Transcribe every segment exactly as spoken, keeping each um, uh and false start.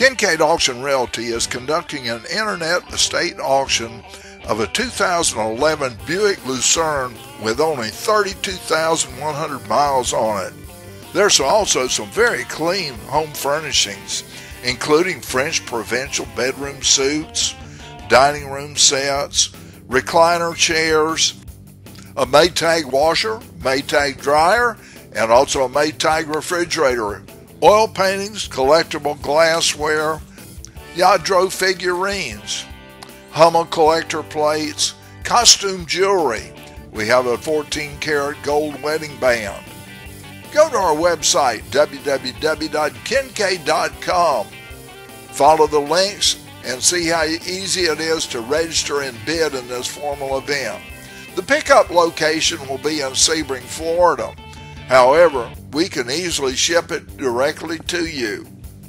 Kincaid Auction Realty is conducting an internet estate auction of a two thousand eleven Buick Lucerne with only thirty-two thousand one hundred miles on it. There's also some very clean home furnishings, including French Provincial bedroom suites, dining room sets, recliner chairs, a Maytag washer, Maytag dryer, and also a Maytag refrigerator, oil paintings, collectible glassware, Yadro figurines, Hummel collector plates, costume jewelry. We have a fourteen karat gold wedding band. Go to our website, w w w dot kincaid dot com. Follow the links and see how easy it is to register and bid in this formal event. The pickup location will be in Sebring, Florida. However, we can easily ship it directly to you.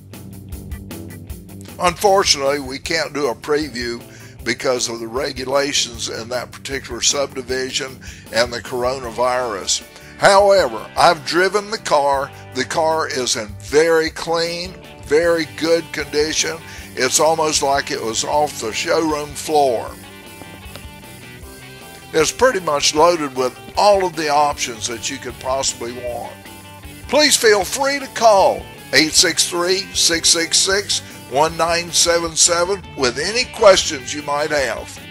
Unfortunately, we can't do a preview because of the regulations in that particular subdivision and the coronavirus. However, I've driven the car. The car is in very clean, very good condition. It's almost like it was off the showroom floor. It's pretty much loaded with all of the options that you could possibly want. Please feel free to call eight six three, six six six, one nine seven seven with any questions you might have.